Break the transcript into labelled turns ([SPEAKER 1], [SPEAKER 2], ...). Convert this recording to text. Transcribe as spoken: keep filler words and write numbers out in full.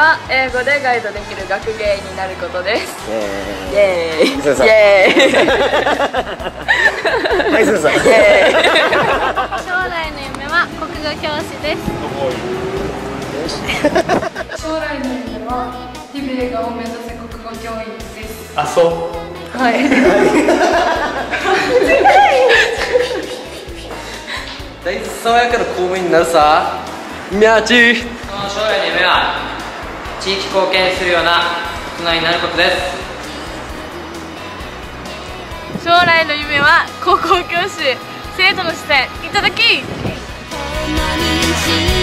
[SPEAKER 1] は英語でガイドできる学芸員になることです。
[SPEAKER 2] イエーイ。イエーイ。イエーイ。はい、すずさん。将
[SPEAKER 3] 来の夢は国語教師です。
[SPEAKER 1] 将来の夢はリベイがを目指す国語教員です。
[SPEAKER 2] あ、そう。
[SPEAKER 1] はい。
[SPEAKER 4] 大豆爽やかな公務員になるさ。みゃち。
[SPEAKER 5] その将来の夢は地域貢献するような大人になることです。
[SPEAKER 3] 将来の夢は高校教師、生徒の視線いただき。